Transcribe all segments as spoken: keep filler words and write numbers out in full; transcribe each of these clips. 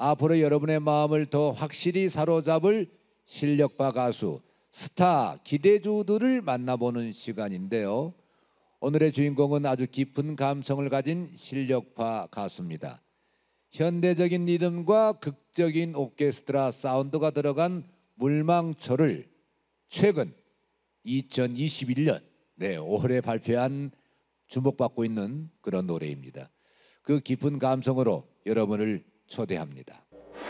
앞으로 여러분의 마음을 더 확실히 사로잡을 실력파 가수, 스타 기대주들을 만나보는 시간인데요. 오늘의 주인공은 아주 깊은 감성을 가진 실력파 가수입니다. 현대적인 리듬과 극적인 오케스트라 사운드가 들어간 물망초를 최근 이천이십일 년 네, 올해 발표한 주목받고 있는 그런 노래입니다. 그 깊은 감성으로 여러분을 초대합니다.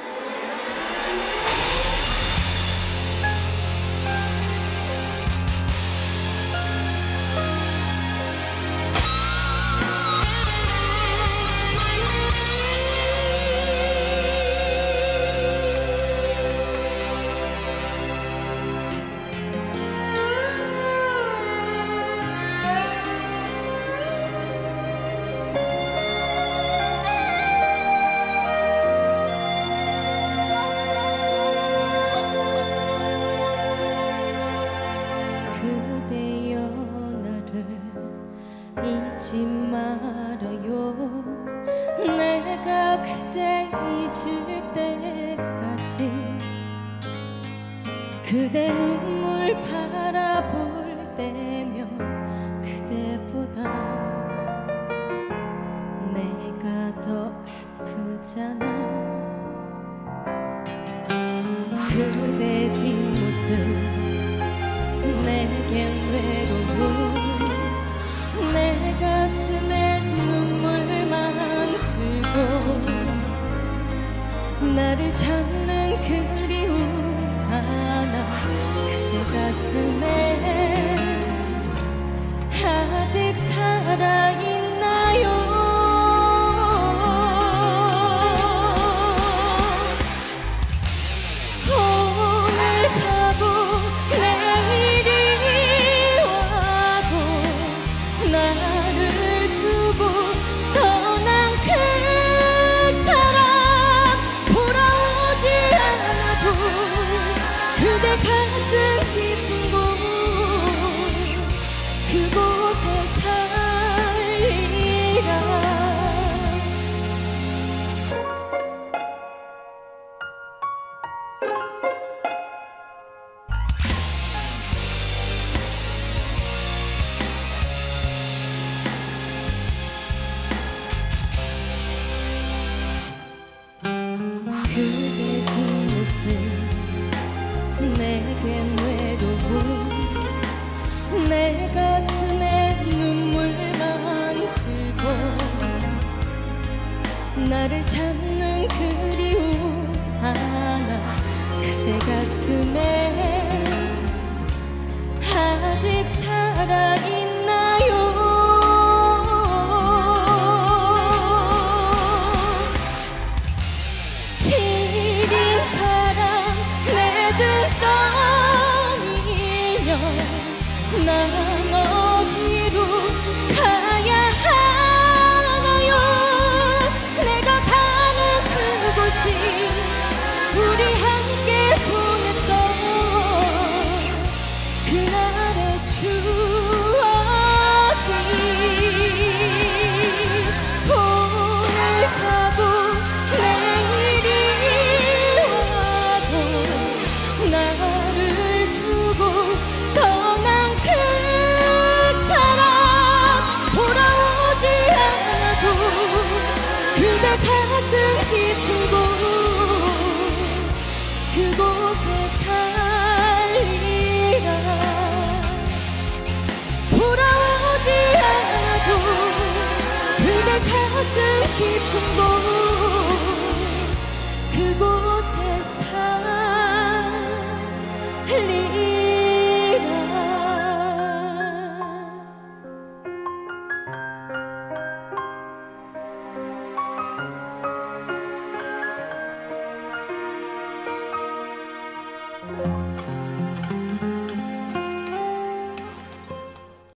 잊지 말아요. 내가 그대 잊을 때까지 그대 눈물 바라볼 때면 그대보다 내가 더 아프잖아. 그대 뒷모습 내겐 외로워. 내 가슴에 눈물만 들고 나를 찾는 그리움 하나 그대 가슴에 아직 살아있나요? 오늘 가고 내일이 와도 나를 두고 떠난 그 사람 돌아오지 않아도 그대 가슴 깊은 곳 그곳에 살리라. 그대 뒷모습 내겐 외로워. 내 가슴에 눈물만 들고 나를 찾는 그리움 하나 그대 가슴에 아직 살아있나요? 시린 바람 내 등 떠밀면 난 어디로 가야 하나요? 내가 가는 그곳이 우리 함께 보냈던 그날의 추억이 오늘 가고 나를 두고 떠난 그 사람 돌아오지 않아도 그대 가슴 깊은 곳 그곳에 살리라. 돌아오지 않아도 그대 가슴 깊은 곳